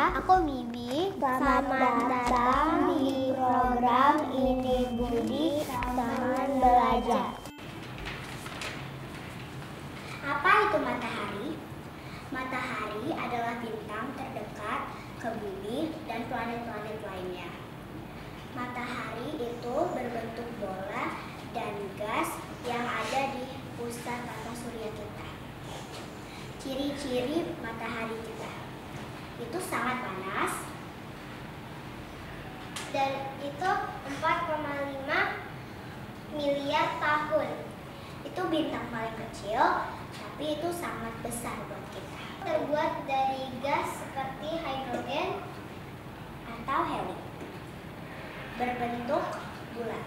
Aku Bibi. Selamat datang di program Ini Budi Taman Belajar. Apa itu matahari? Matahari adalah bintang terdekat ke bumi dan planet-planet lainnya. Matahari itu berbentuk bola dan gas yang ada di pusat tata surya kita. Ciri-ciri matahari kita itu sangat panas dan itu 4,5 miliar tahun. Itu bintang paling kecil, tapi itu sangat besar buat kita. Terbuat dari gas seperti hidrogen atau helium, berbentuk bulat.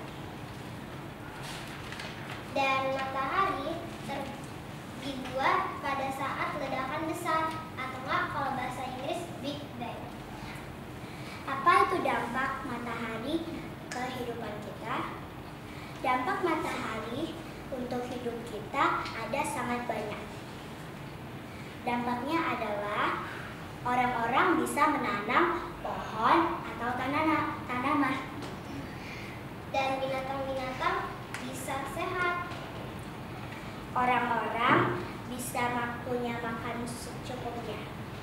Dan matahari dibuat pada saat ledakan besar, atau enggak kalau bahasa Inggris Big Bang. Apa itu dampak matahari ke kehidupan kita? Dampak matahari untuk hidup kita ada sangat banyak. Dampaknya adalah orang-orang bisa menanam pohon atau tanaman. Dan binatang-binatang bisa sehat. Orang-orang bisa punya makan secukupnya.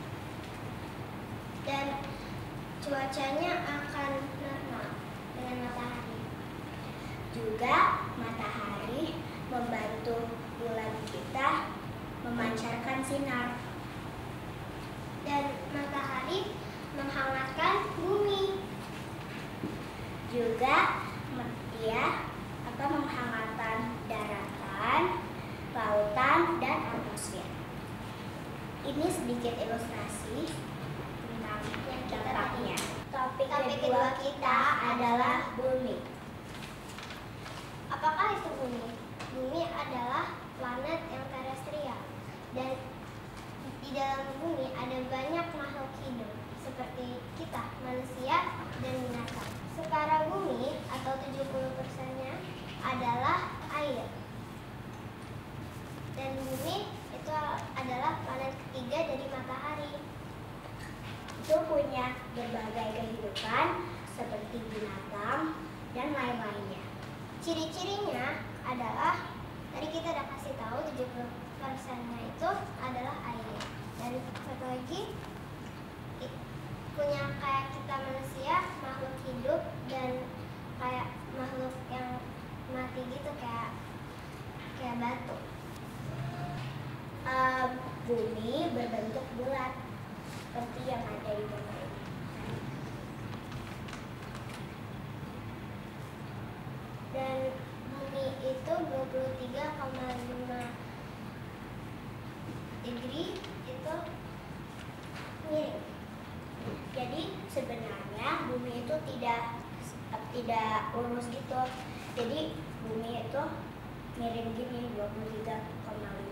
Dan cuacanya akan normal dengan matahari. Juga matahari membantu bulan kita memancarkan sinar. Dan matahari menghangatkan bumi. Juga dia menghangatkan daratan, lautan, dan atmosfer. Ini sedikit ilustrasi tentang dampaknya. Topik kedua kita adalah bumi. Apakah itu bumi? Bumi adalah planet yang terestrial, dan di dalam bumi ada banyak makhluk hidup seperti kita, manusia, dan binatang. Sekarang bumi atau 70%-nya adalah air. Dan bumi itu adalah planet ketiga dari matahari. Itu punya berbagai kehidupan seperti binatang dan lain-lainnya. Ciri-cirinya adalah tadi kita udah kasih tahu 70%-nya itu adalah air. Dan satu lagi punya kayak kita manusia, makhluk hidup, dan kayak makhluk yang mati gitu kayak batu. Bumi berbentuk bulat seperti yang ada di gambar ini. Dan bumi itu 23,5 degree itu miring. Jadi sebenarnya bumi itu tidak lurus gitu. Jadi bumi itu miring gini 23,5